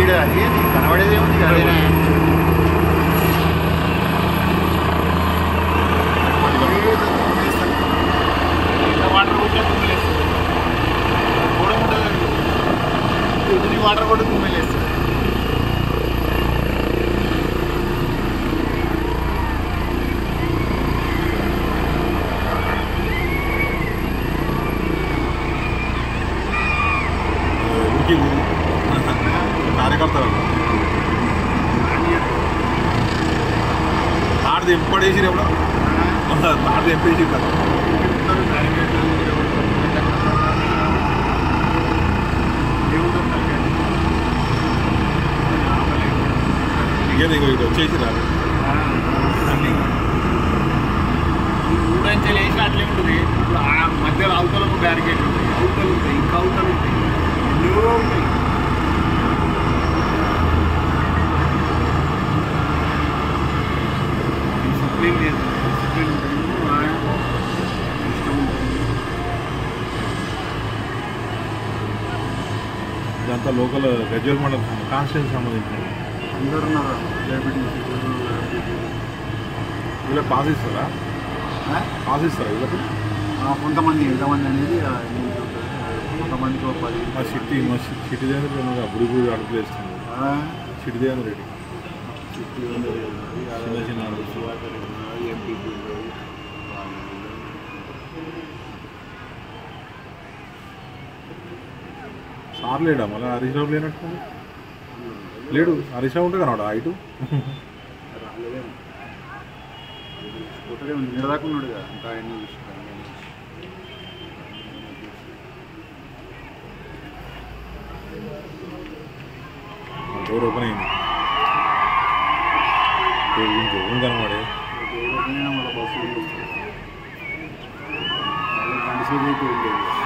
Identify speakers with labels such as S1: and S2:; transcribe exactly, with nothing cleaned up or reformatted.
S1: ఈడ అది కనబడేది ఏముంది అదేనా వాటర్ కొట్టే తుమ్మలేస్తుంది కూడా ఉంటుంది ఎదుటి వాటర్ కొట్టి తుమ్మలేస్తుంది
S2: కార్యకర్తలు తాడు ఎంపడేసి ఎప్పుడు తాడు ఎంపేసి కదా ఇక ఇటు వచ్చేసి రాదు అన్నీ
S1: ఊరంచె వేసి అట్లే ఉంటుంది ఇప్పుడు ఆ మధ్యలో అవతలకు బ్యారికేడ్ ఉంటాయి అవతలు ఉంటాయి ఇంకా అవతలు ఉంటాయి ఎన్నో ఉంటాయి డిసిప్లిన్ లేదు డిసిప్లిన్ ఉంటుంది ఇష్టం ఉంటుంది
S2: ఇదంతా లోకల్ గజ్వేల్ మండలం కాన్స్టిట్యూన్సీ సంబంధించిన
S1: అందరూ ఉన్నారు డయాబెటీస్
S2: వీళ్ళకి పాస్ ఇస్తారా పాస్ ఇస్తారా వీళ్ళకి
S1: కొంతమంది ఎంతమంది అనేది కొంతమందికి పది
S2: మా సిటీ మా సిటీ దేవేంద్ర బుడి బుడి అడుగులు వేస్తుంది సిటీ దేవేంద్ర రెడ్డి చిన్న చిన్న అడుగులు
S1: ఎంపీపీ
S2: సార్ లేడా మళ్ళీ హరీష్ రావు లేనట్టు లేడు హరీష్ రావు ఉంటే కనవాడు ఇటు
S1: రాలేదేమో నిలదాకున్నాడు కదా ఇంకా ఆయన
S2: డోర్ ఓపెన్ అయింది ఇంకెవరు కనవాడే
S1: మళ్ళీ బస్సు గంట సేపు అయితే